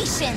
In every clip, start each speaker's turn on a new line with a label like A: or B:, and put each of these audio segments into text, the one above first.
A: annihilation!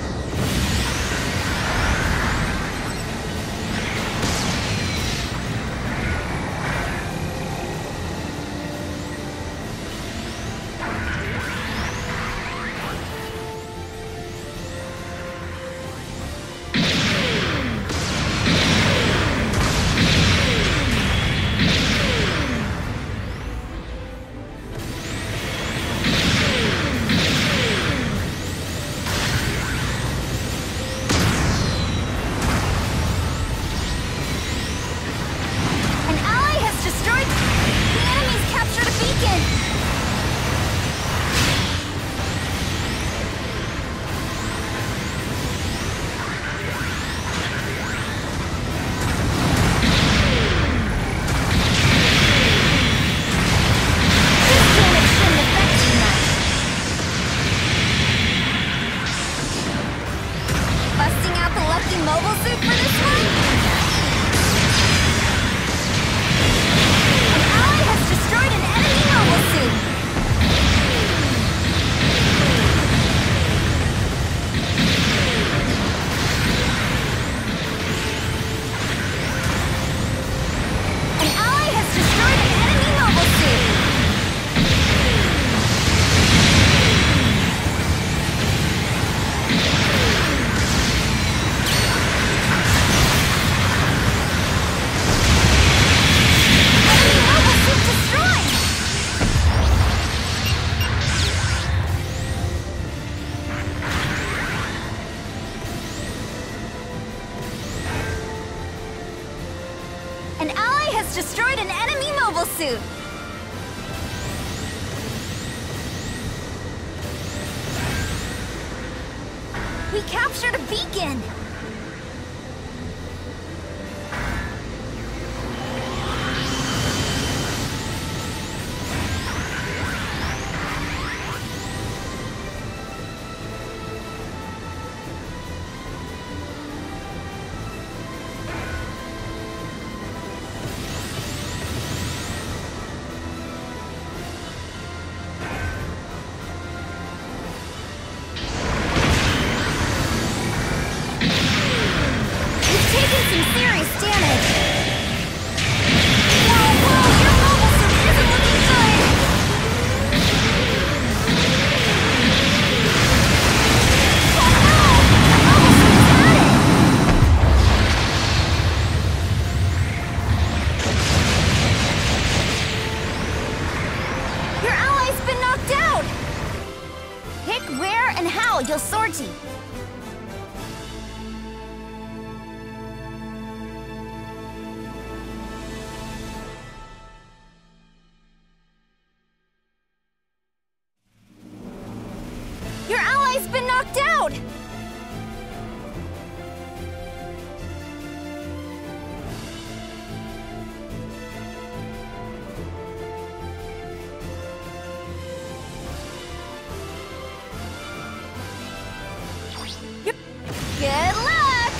A: Mobile suit for this one? An ally has destroyed an enemy mobile suit! An ally has destroyed an enemy mobile suit! An ally has destroyed an enemy mobile suit! We captured a beacon! Some serious damage! Whoa, your mobile suit isn't looking good! Oh no! My mobile suit is at it! Your ally's been knocked out! Pick where and how you'll sortie. Your ally's been knocked out! Good luck!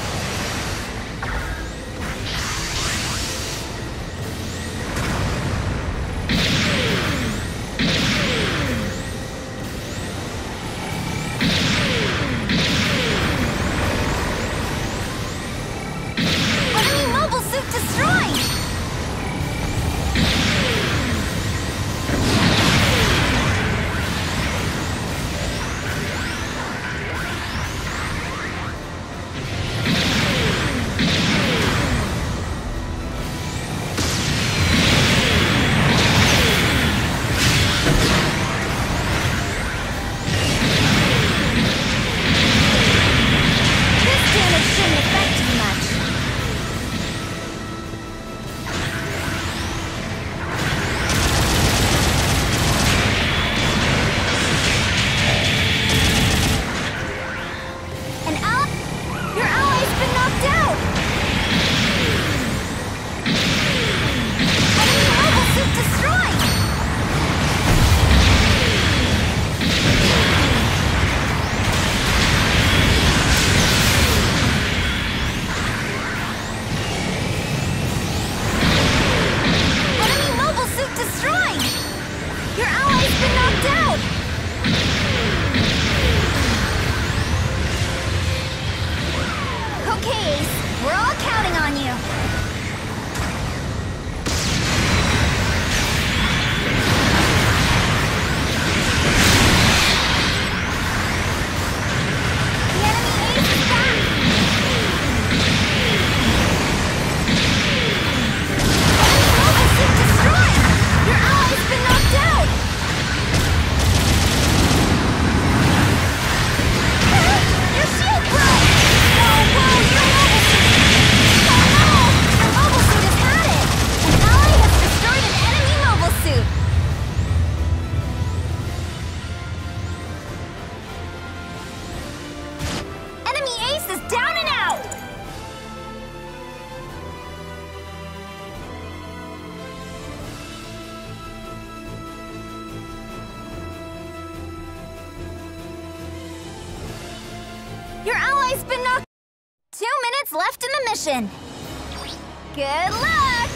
A: ally's been knocked. 2 minutes left in the mission. Good luck!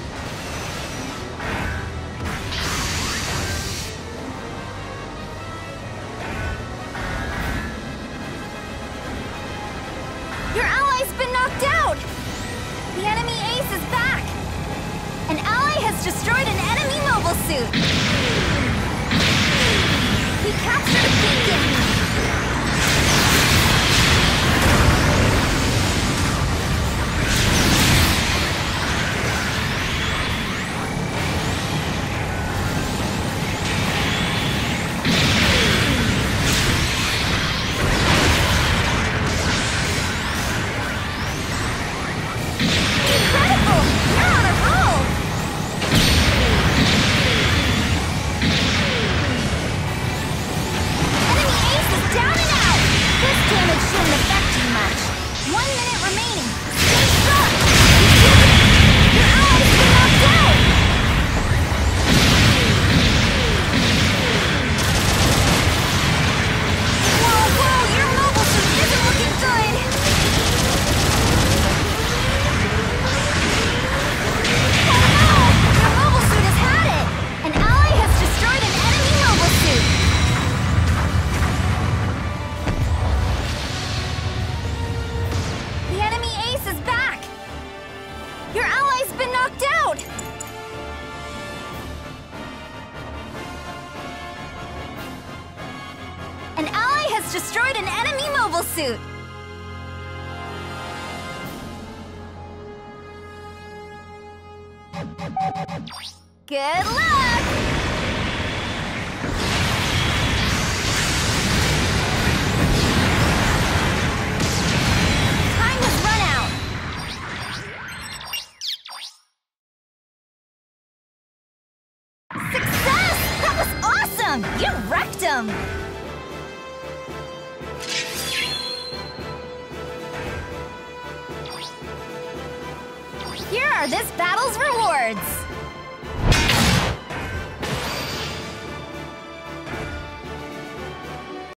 A: Your ally's been knocked out! The enemy ace is back! An ally has destroyed an enemy mobile suit! We captured a beacon! An ally has destroyed an enemy mobile suit! Good luck! Time has run out! Success! That was awesome! You wrecked him! Here are this battle's rewards!